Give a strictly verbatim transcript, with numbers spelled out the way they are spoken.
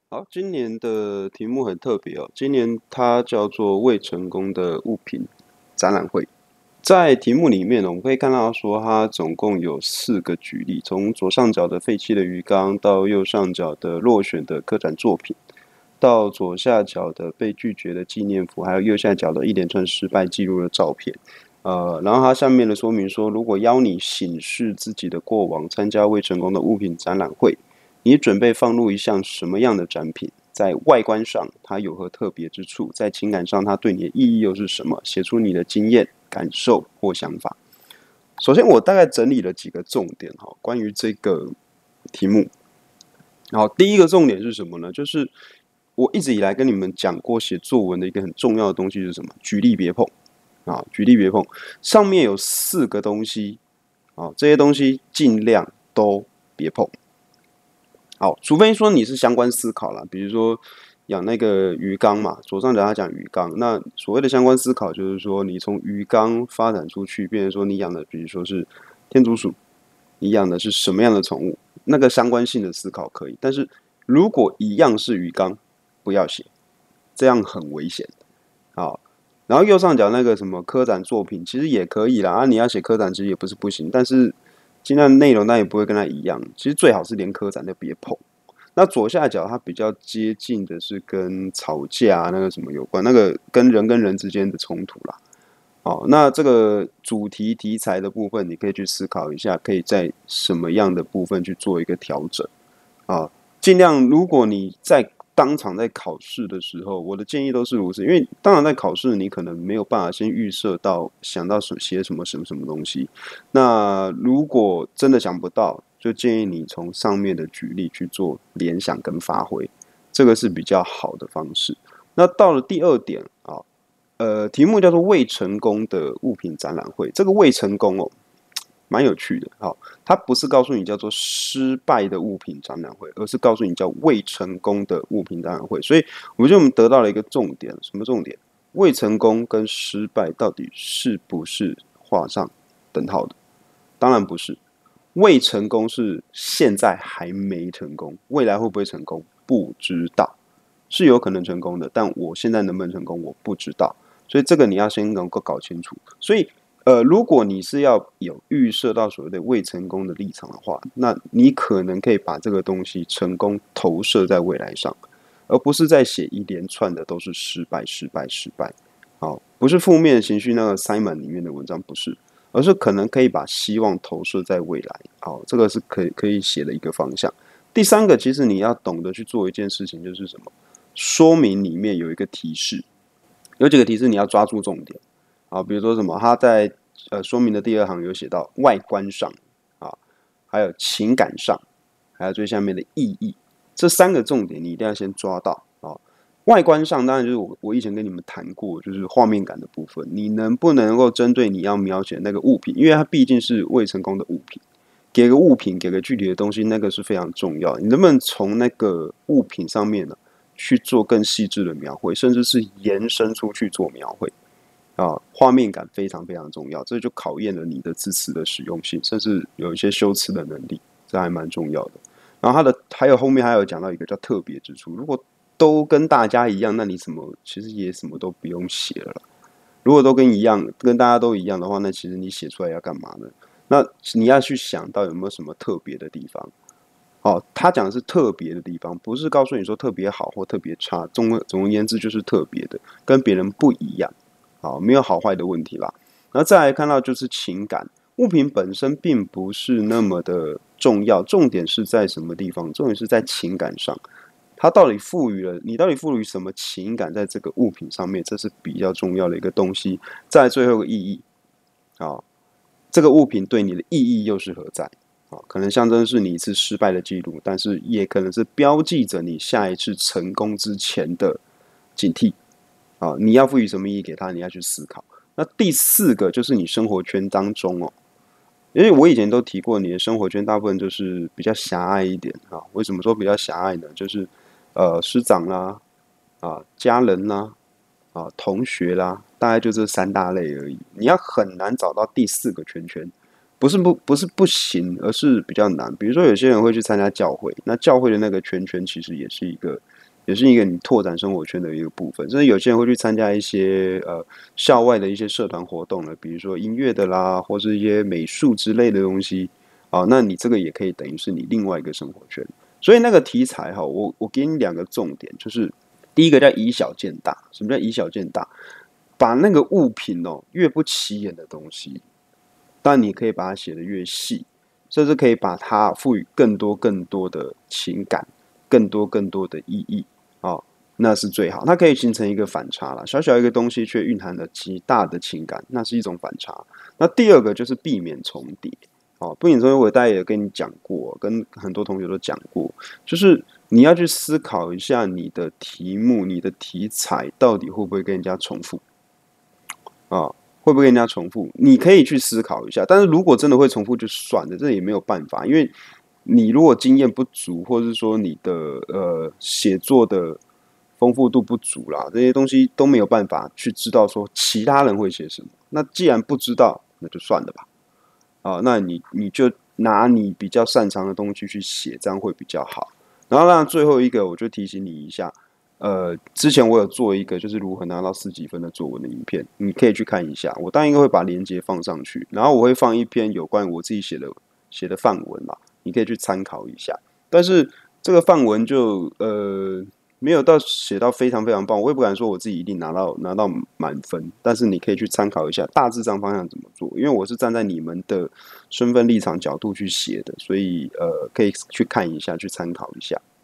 好，今年的题目很特别哦，今年它叫做未成功的物品展览会。在题目里面呢，我们可以看到说，它总共有四个举例，从左上角的废弃的鱼缸，到右上角的落选的科展作品，到左下角的被拒绝的纪念符，还有右下角的一连串失败记录的照片。呃，然后它下面的说明说，如果邀你审视自己的过往，参加未成功的物品展览会，你准备放入一项什么样的展品？在外观上，它有何特别之处？在情感上，它对你的意义又是什么？写出你的经验、感受或想法。首先，我大概整理了几个重点哈，关于这个题目。好，第一个重点是什么呢？就是我一直以来跟你们讲过，写作文的一个很重要的东西是什么？举例别碰啊，举例别碰。上面有四个东西啊，这些东西尽量都别碰。好，除非说你是相关思考啦，比如说养那个鱼缸嘛，左上角他讲鱼缸，那所谓的相关思考就是说，你从鱼缸发展出去，变成说你养的，比如说是天竺鼠，你养的是什么样的宠物，那个相关性的思考可以，但是如果一样是鱼缸，不要写，这样很危险。好，然后右上角那个什么科展作品，其实也可以啦，啊，你要写科展其实也不是不行，但是尽量内容那也不会跟它一样，其实最好是连科展都别碰。那左下角它比较接近的是跟吵架那个什么有关，那个跟人跟人之间的冲突啦。好，那这个主题题材的部分，你可以去思考一下，可以在什么样的部分去做一个调整啊？尽量，如果你在当场在考试的时候，我的建议都是如此，因为当然在考试，你可能没有办法先预设到想到写什么什么什么东西。那如果真的想不到，就建议你从上面的举例去做联想跟发挥，这个是比较好的方式。那到了第二点啊，呃，题目叫做未成功的物品展览会，这个未成功哦，蛮有趣的。好，它不是告诉你叫做失败的物品展览会，而是告诉你叫未成功的物品展览会。所以我觉得我们得到了一个重点，什么重点？未成功跟失败到底是不是画上等号的？当然不是。未成功是现在还没成功，未来会不会成功不知道，是有可能成功的，但我现在能不能成功我不知道，所以这个你要先能够搞清楚。所以呃，如果你是要有预设到所谓的未成功的立场的话，那你可能可以把这个东西成功投射在未来上，而不是在写一连串的都是失败、失败、失败。好，不是负面情绪那个 Simon 里面的文章，不是，而是可能可以把希望投射在未来。好，这个是可以可以写的一个方向。第三个，其实你要懂得去做一件事情，就是什么？说明里面有一个提示，有几个提示你要抓住重点。啊，比如说什么，他在呃说明的第二行有写到外观上啊，还有情感上，还有最下面的意义，这三个重点你一定要先抓到啊。外观上当然就是我我以前跟你们谈过，就是画面感的部分，你能不能够针对你要描写的那个物品，因为它毕竟是未成功的物品，给个物品，给个具体的东西，那个是非常重要。你能不能从那个物品上面呢，去做更细致的描绘，甚至是延伸出去做描绘？啊，画面感非常非常重要，这就考验了你的字词的实用性，甚至有一些修辞的能力，这还蛮重要的。然后它的还有后面还有讲到一个叫特别之处，如果都跟大家一样，那你什么其实也什么都不用写了啦。如果都跟一样，跟大家都一样的话，那其实你写出来要干嘛呢？那你要去想到有没有什么特别的地方。哦，他讲的是特别的地方，不是告诉你说特别好或特别差。总总而言之，就是特别的，跟别人不一样。好，没有好坏的问题啦。然后再来看到就是情感，物品本身并不是那么的重要，重点是在什么地方？重点是在情感上，它到底赋予了你到底赋予什么情感在这个物品上面，这是比较重要的一个东西。再来最后一个意义，啊，这个物品对你的意义又是何在？啊，可能象征是你一次失败的记录，但是也可能是标记着你下一次成功之前的警惕。啊，你要赋予什么意义给他，你要去思考。那第四个就是你生活圈当中哦，因为我以前都提过，你的生活圈大部分就是比较狭隘一点啊。为什么说比较狭隘呢？就是呃师长啦，啊家人啦，啊同学啦，大概就这三大类而已。你要很难找到第四个圈圈，不是不不是不行，而是比较难。比如说有些人会去参加教会，那教会的那个圈圈其实也是一个也是一个你拓展生活圈的一个部分。甚至有些人会去参加一些呃校外的一些社团活动了，比如说音乐的啦，或是一些美术之类的东西。啊，那你这个也可以等于是你另外一个生活圈。所以那个题材哈，我我给你两个重点，就是第一个叫以小见大。什么叫以小见大？把那个物品哦越不起眼的东西，但你可以把它写得越细，甚至可以把它赋予更多更多的情感，更多更多的意义哦，那是最好。它可以形成一个反差啦，小小一个东西却蕴含了极大的情感，那是一种反差。那第二个就是避免重叠。哦，不仅说我大概也跟你讲过，跟很多同学都讲过，就是你要去思考一下你的题目、你的题材到底会不会跟人家重复啊？会不会跟人家重复？你可以去思考一下。但是如果真的会重复，就算了，这也没有办法，因为你如果经验不足，或者是说你的呃写作的丰富度不足啦，这些东西都没有办法去知道说其他人会写什么。那既然不知道，那就算了吧。啊，那你你就拿你比较擅长的东西去写，这样会比较好。然后，那最后一个，我就提醒你一下，呃，之前我有做一个就是如何拿到四级分的作文的影片，你可以去看一下。我当然应该会把链接放上去，然后我会放一篇有关我自己写的写的范文啦，你可以去参考一下。但是这个范文就呃。没有到写到非常非常棒，我也不敢说我自己一定拿到拿到满分，但是你可以去参考一下大致上方向怎么做，因为我是站在你们的身份立场角度去写的，所以呃可以去看一下，去参考一下。